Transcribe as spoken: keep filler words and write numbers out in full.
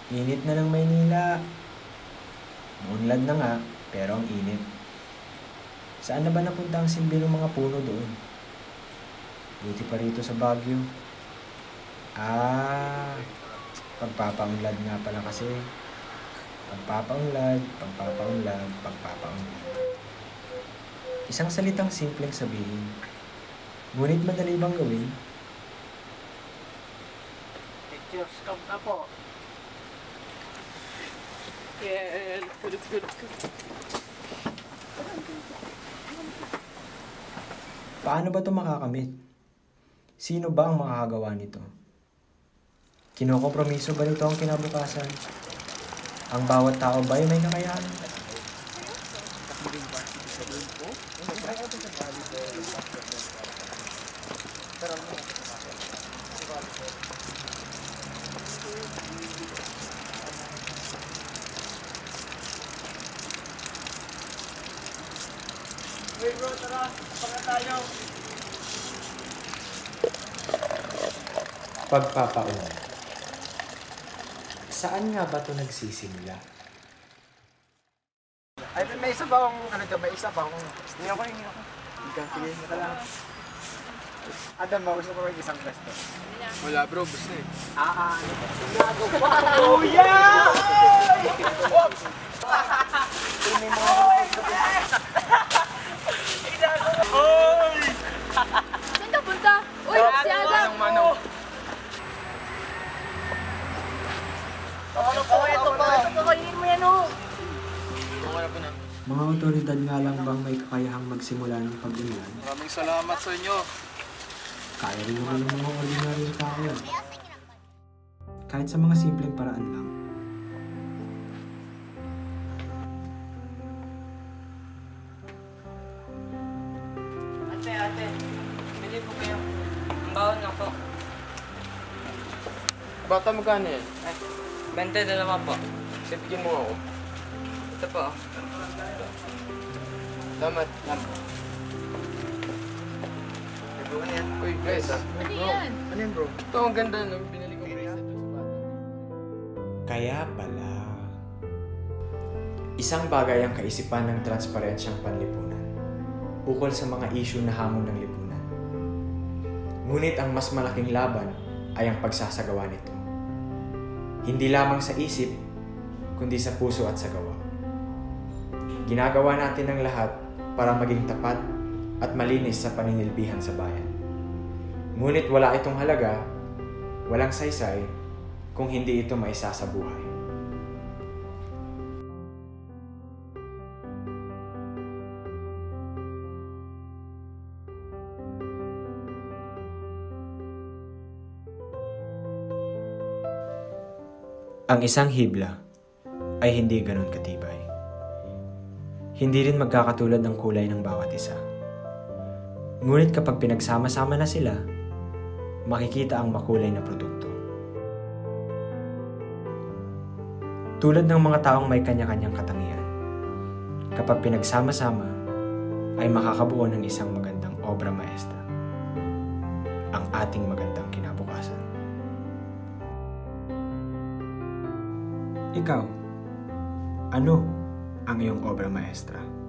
Init na ng Maynila. Maunlad na nga, pero ang init. Saan na ba napunta ang silbi ng mga puno doon? Buti pa rito sa Baguio. Ah, pagpapaunlad nga pala kasi. Pagpapaunlad, pagpapaunlad, pagpapaunlad. Isang salitang simpleng sabihin. Ngunit madali bang gawin? Cheers, come na po. Yeah, let's go, let's go, let's go. Paano ba ito makakamit? Sino ba ang makakagawa nito? Kinokompromiso ba nito ang kinabukasan? Ang bawat tao ba ay may kakayahan? Hey bro, tara, pagka tayo. Pagpapaunlad. Saan nga ba ito nagsisimula? Ay, may isa ba akong, ano dyan, may isa ba akong, hindi ako, hindi ako. Ikaw, sige, naka lang. Adam ba, gusto ko may isang pwesto? Wala bro, bus na eh. Ah, ah, ano ba? Oh, yeah! Saan ka punta? Uy, si Adam! Manong, Ano po, ito po, ito po, kainin mo yan, oh! okay na po na. Mga otoridad nga lang bang may kakayahang magsimula ng pag-unlad? Maraming salamat sa inyo. Kaya rin naman ng mga ordinaryong tao yan. Kahit sa mga simpleng paraan lang. Ate, ate, bili po kayo. Ang bawon nga po. Bata magkano yan? Ay, bente dalawa po. Sipigin mo ako. Ito po. Salamat. Salamat. Uy guys ah. Ano yan? Ano yan, bro? Ito ang ganda ng binili kong bracelet sa bata. Kaya pala. Isang bagay ang kaisipan ng transparensyang panlipunan ukol sa mga issue na hamon ng lipunan. Ngunit ang mas malaking laban ay ang pagsasagawa nito. Hindi lamang sa isip, kundi sa puso at sa gawa. Ginagawa natin ang lahat para maging tapat at malinis sa paninilbihan sa bayan. Ngunit wala itong halaga, walang saysay, kung hindi ito maisa sa buhay. Ang isang hibla ay hindi ganun katibay. Hindi rin magkakatulad ng kulay ng bawat isa. Ngunit kapag pinagsama-sama na sila, makikita ang makulay na produkto. Tulad ng mga taong may kanya-kanyang katangian, kapag pinagsama-sama, ay makakabuo ng isang magandang obra maestra, ang ating magandang kinabukasan. Ikaw, ano ang iyong obra maestra?